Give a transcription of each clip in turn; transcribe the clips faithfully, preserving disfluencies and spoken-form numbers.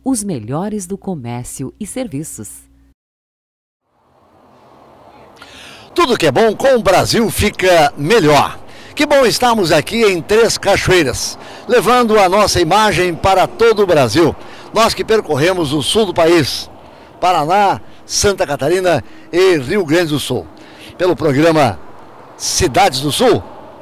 os melhores do comércio e serviços. Tudo que é bom com o Brasil fica melhor. Que bom estarmos aqui em Três Cachoeiras, levando a nossa imagem para todo o Brasil. Nós que percorremos o sul do país, Paraná, Santa Catarina e Rio Grande do Sul, pelo programa Cidades do Sul,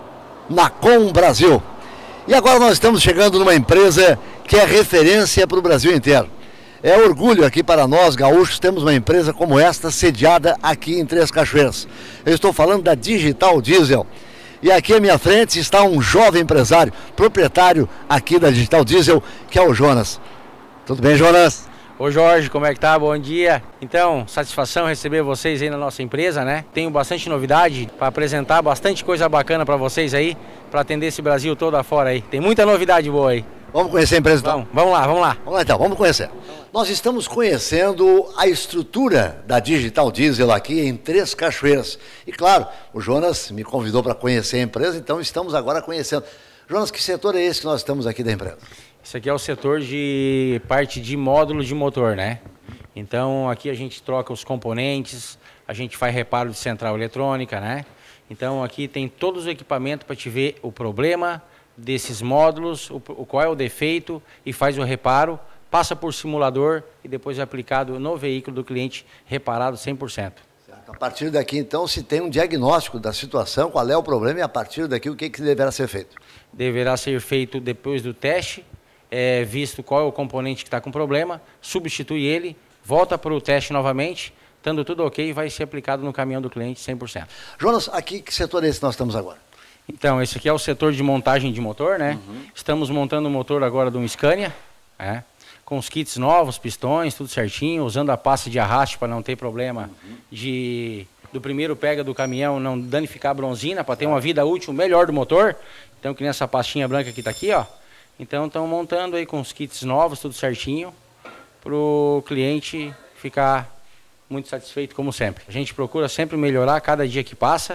Nacom Brasil. E agora nós estamos chegando numa empresa que é referência para o Brasil inteiro. É orgulho aqui para nós, gaúchos, temos uma empresa como esta sediada aqui em Três Cachoeiras. Eu estou falando da Digital Diesel. E aqui à minha frente está um jovem empresário, proprietário aqui da Digital Diesel, que é o Jonas. Tudo bem, Jonas? Ô Jorge, como é que tá? Bom dia. Então, satisfação receber vocês aí na nossa empresa, né? Tenho bastante novidade para apresentar, bastante coisa bacana para vocês aí, para atender esse Brasil todo afora aí. Tem muita novidade boa aí. Vamos conhecer a empresa então? Vamos, vamos lá, vamos lá. Vamos lá então, vamos conhecer. Nós estamos conhecendo a estrutura da Digital Diesel aqui em Três Cachoeiras. E claro, o Jonas me convidou para conhecer a empresa, então estamos agora conhecendo. Jonas, que setor é esse que nós estamos aqui da empresa? Isso aqui é o setor de parte de módulo de motor, né? Então aqui a gente troca os componentes, a gente faz reparo de central eletrônica, né? Então aqui tem todos os equipamentos para te ver o problema desses módulos, o, o qual é o defeito e faz o reparo, passa por simulador e depois é aplicado no veículo do cliente reparado cem por cento. Certo. A partir daqui então se tem um diagnóstico da situação, qual é o problema e a partir daqui o que, que deverá ser feito? Deverá ser feito depois do teste, é, visto qual é o componente que está com problema, substitui ele, volta para o teste novamente, estando tudo ok, vai ser aplicado no caminhão do cliente cem por cento. Jonas, aqui que setor é esse que nós estamos agora? Então, esse aqui é o setor de montagem de motor, né? Uhum. Estamos montando o motor agora de um Scania, né? Com os kits novos, pistões, tudo certinho, usando a pasta de arraste para não ter problema uhum. de do primeiro pega do caminhão não danificar a bronzina, para ter uma vida útil melhor do motor. Então, que nem essa pastinha branca que está aqui, ó. Então, estão montando aí com os kits novos, tudo certinho, para o cliente ficar muito satisfeito, como sempre. A gente procura sempre melhorar cada dia que passa,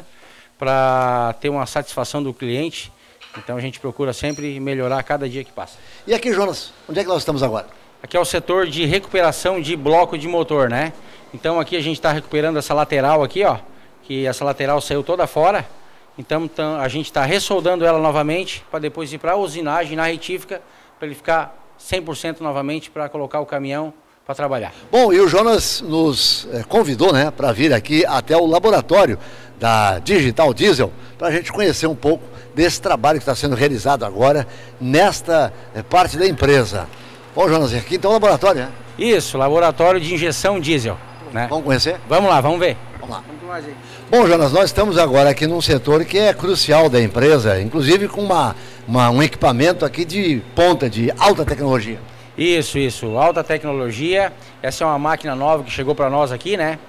para ter uma satisfação do cliente. Então, a gente procura sempre melhorar cada dia que passa. E aqui, Jonas, onde é que nós estamos agora? Aqui é o setor de recuperação de bloco de motor, né? Então, aqui a gente está recuperando essa lateral aqui, ó, que essa lateral saiu toda fora. Então, então a gente está ressoldando ela novamente para depois ir para a usinagem na retífica, para ele ficar cem por cento novamente para colocar o caminhão para trabalhar. Bom, e o Jonas nos eh, convidou, né, para vir aqui até o laboratório da Digital Diesel, para a gente conhecer um pouco desse trabalho que está sendo realizado agora nesta eh, parte da empresa. Bom, Jonas, aqui então o laboratório, né? Isso, laboratório de injeção diesel. Né? Vamos conhecer? Vamos lá, vamos ver. Vamos lá. Bom, Jonas, nós estamos agora aqui num setor que é crucial da empresa, inclusive com uma, uma, um equipamento aqui de ponta, de alta tecnologia. Isso, isso, alta tecnologia. Essa é uma máquina nova que chegou para nós aqui, né?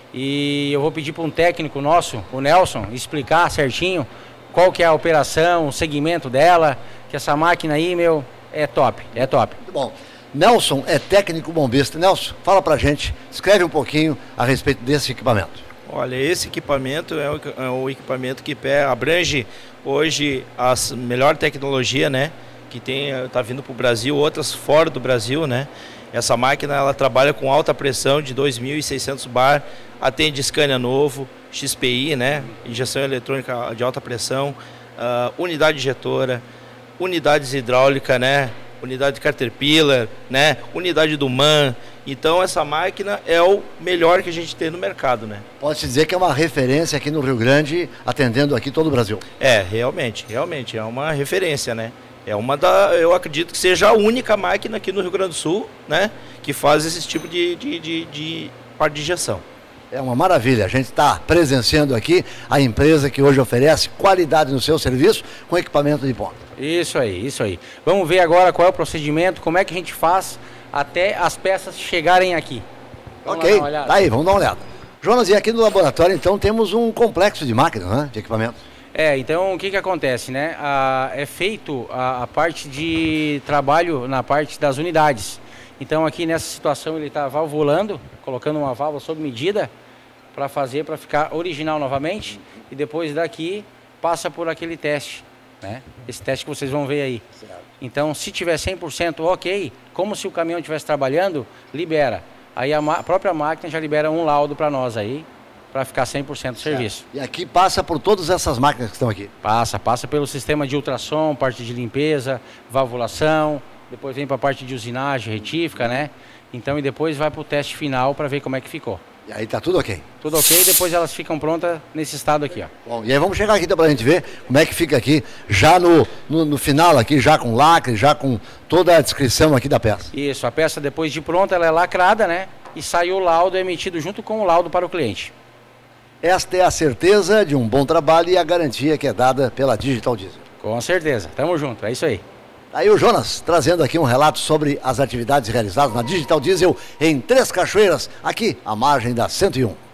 E eu vou pedir para um técnico nosso, o Nelson, explicar certinho qual que é a operação, o segmento dela, que essa máquina aí, meu, é top, é top. Muito bom. Nelson é técnico bombista. Nelson, fala pra gente, escreve um pouquinho a respeito desse equipamento. Olha, esse equipamento é o, é o equipamento que abrange hoje a melhor tecnologia, né? Que tem, tá vindo para o Brasil, outras fora do Brasil, né? Essa máquina, ela trabalha com alta pressão de dois mil e seiscentos bar, atende Scania novo, X P I, né? Injeção eletrônica de alta pressão, uh, unidade injetora, unidades hidráulica, né? Unidade Caterpillar, né? Unidade do MAN. Então essa máquina é o melhor que a gente tem no mercado, né? Pode-se dizer que é uma referência aqui no Rio Grande, atendendo aqui todo o Brasil. É, realmente, realmente é uma referência, né? É uma da, eu acredito que seja a única máquina aqui no Rio Grande do Sul, né? Que faz esse tipo de, de, de, de parte de injeção. É uma maravilha, a gente está presenciando aqui a empresa que hoje oferece qualidade no seu serviço com equipamento de ponta. Isso aí, isso aí. Vamos ver agora qual é o procedimento, como é que a gente faz até as peças chegarem aqui. Vamos ok, tá aí, vamos dar uma olhada. Jonas, e aqui no laboratório então temos um complexo de máquinas, né, de equipamento. É, então o que que acontece, né? Ah, é feito a, a parte de trabalho na parte das unidades. Então aqui nessa situação ele está valvulando, colocando uma válvula sob medida para fazer, para ficar original novamente. E depois daqui passa por aquele teste né? Esse teste que vocês vão ver aí. Certo. Então, se tiver cem por cento ok, como se o caminhão estivesse trabalhando, libera. Aí a, a própria máquina já libera um laudo para nós aí, para ficar cem por cento do serviço. E aqui passa por todas essas máquinas que estão aqui? Passa, passa pelo sistema de ultrassom, parte de limpeza, valvulação, depois vem para a parte de usinagem, retífica, né? Então, e depois vai para o teste final para ver como é que ficou. E aí tá tudo ok? Tudo ok, depois elas ficam prontas nesse estado aqui, ó. Bom, e aí vamos chegar aqui então pra gente ver como é que fica aqui, já no, no, no final aqui, já com lacre, já com toda a descrição aqui da peça. Isso, a peça depois de pronta, ela é lacrada, né? E sai o laudo emitido junto com o laudo para o cliente. Esta é a certeza de um bom trabalho e a garantia que é dada pela Digital Diesel. Com certeza, tamo junto, é isso aí. Aí o Jonas trazendo aqui um relato sobre as atividades realizadas na Digital Diesel em Três Cachoeiras, aqui à margem da cento e um.